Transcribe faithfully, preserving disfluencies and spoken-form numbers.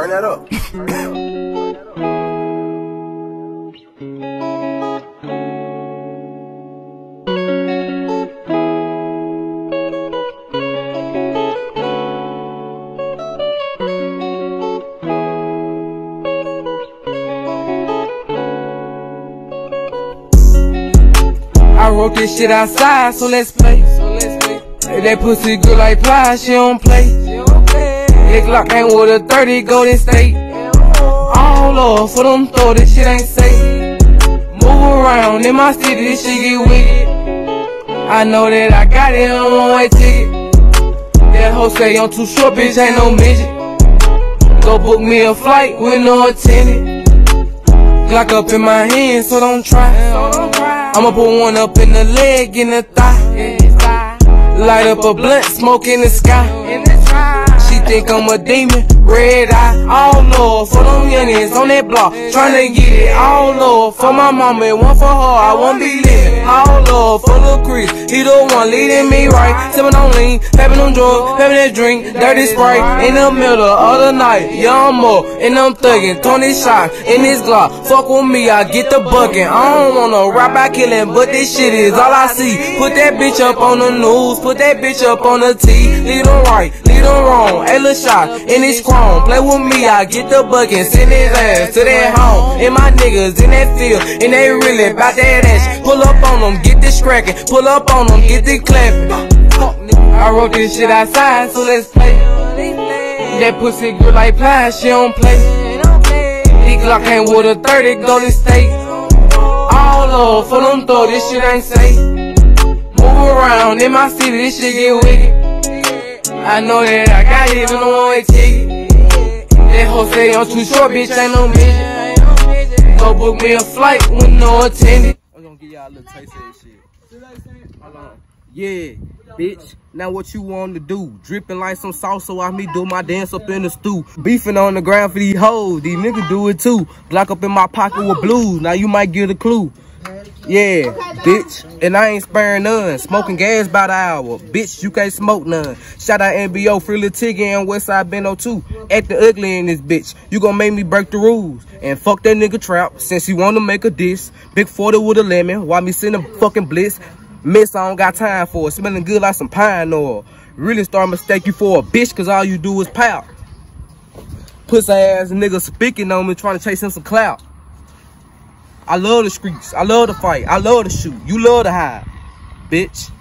Turn that up. Turn that up. I wrote this shit outside, so let's play. So let's play. Hey, that pussy good like pie, she don't play. She don't play. That Glock ain't with a thirty, Golden State. Oh Lord, for them throw, this shit ain't safe. Move around in my city, this shit get wicked. I know that I got it on one-way ticket. That hoe say I'm too short, bitch, ain't no midget. Go book me a flight with no attendant. Glock up in my hand, so don't try. I'ma put one up in the leg, in the thigh. Light up a blunt, smoke in the sky. She think I'm a demon, red eye. All Lord, for them youngins on that block, tryna get it. All Lord, for my mama, one for her, I won't be living. All Lord, for Lil Chris, he the one leading me right. Sippin' on lean, peppin' on drugs, peppin' that drink, dirty Sprite. In the middle of the night, young more, and I'm thuggin', twenty shots in this Glock. Fuck with me, I get the buckin'. I don't wanna rap by killin', but this shit is all I see. Put that bitch up on the news, put that bitch up on the T. Lead them right, lead them wrong, a little shot in this chrome. Play with me, I get the buckin', send his ass to that home. And my niggas in that field, and they really bout that ass. Pull up on them, get this crackin', pull up on them, get this clappin'. I wrote this shit outside, so let's play. That pussy good like pie, she don't play. This Glock ain't with a thirty, Golden State. All Lord, for them throw, this shit ain't safe. Move around in my city, this shit get wicked. I know that I got it on the one-way ticket. That hoe say I'm too short, bitch, ain't no midget. Go book me a flight with no attendant. I'm gonna give y'all a little taste of that shit. Hold on. Yeah, bitch. Now what you want to do? Dripping like some sauce so I me do my dance up in the stew. Beefing on the ground for these hoes. These niggas do it too. Glock up in my pocket with blues. Now you might get a clue. Yeah, bitch. And I ain't sparing none. Smoking gas by the hour. Bitch, you can't smoke none. Shout out N B O, Free Lil Tiggy and Westside Beno too. Acting ugly in this bitch. You gon' make me break the rules. And fuck that nigga Trap. Since you wanna make a diss. Big forty with a lemon. Why me send a fucking blitz? Miss, I don't got time for it. Smelling good like some pine oil. Really start mistake you for a bitch cause all you do is pout. Pussy ass nigga speaking on me trying to chase him some clout. I love the streets. I love to fight. I love to shoot. You love to hide, bitch.